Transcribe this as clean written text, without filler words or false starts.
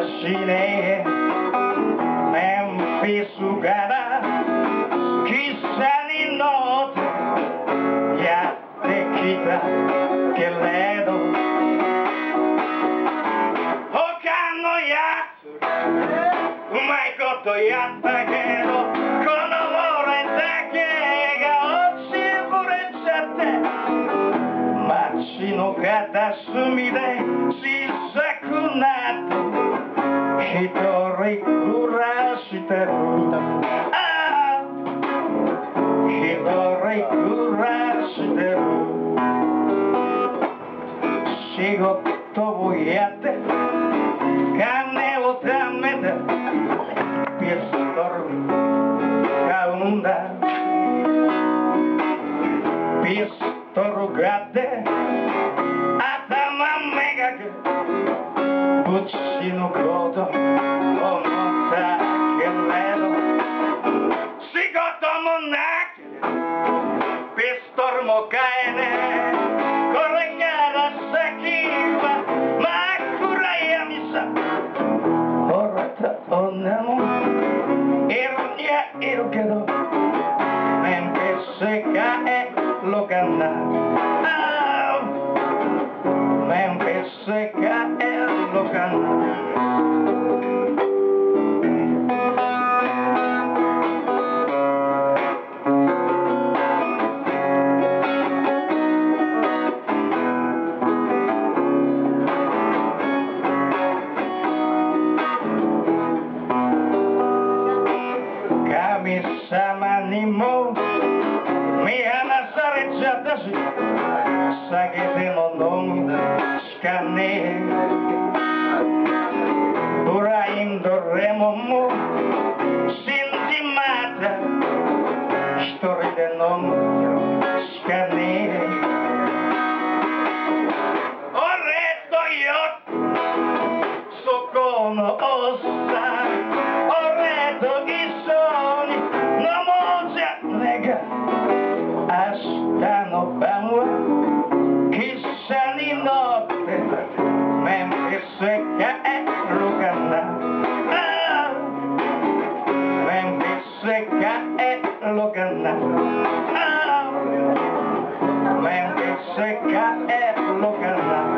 しねメンフィスから汽車に乗ってやってきたけれど他のやつうまいことやったけどこの俺だけが落ちぶれちゃって街の片隅で小さくなって一人暮らしてる一人暮らしてる仕事をやって金を貯めてピストル買うんだピストル買って頭めがけぶち死ぬこと思ったけれど仕事もなくピストルも買えねえこれから先は真っ暗闇さ惚れた女もいるにはいるけどメンフィスへ帰ろうかなメンフィスへ帰ろうかな神様にも見放されちゃったし酒でも飲むしかねえブラインドレモンも死んじまった一人で飲むしかねえ俺とよそこのおっさん俺と一緒に飲もうじゃねえか明日の晩は汽車に乗ってメンフィスへ帰ろうかなメンフィスへ帰ろうかなメンフィスへ帰ろうかな